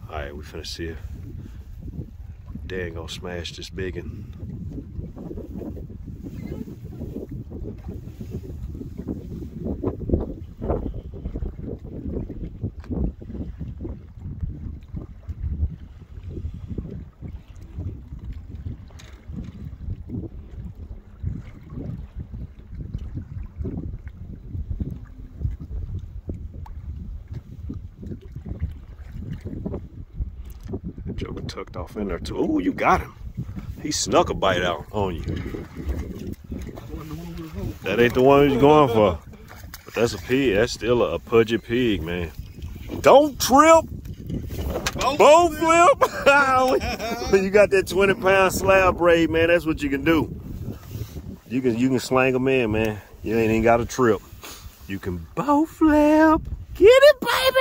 All right, we finna see if Dan gonna smash this biggin. Joker tucked off in there too. Oh, you got him. He snuck a bite out on you. That ain't the one he's going for. But that's a pig. That's still a pudgy pig, man. Don't trip. Bow flip. When you got that 20-pound slab braid, man, that's what you can do. You can slang them in, man. You ain't got to trip. You can bow flip. Get it, baby.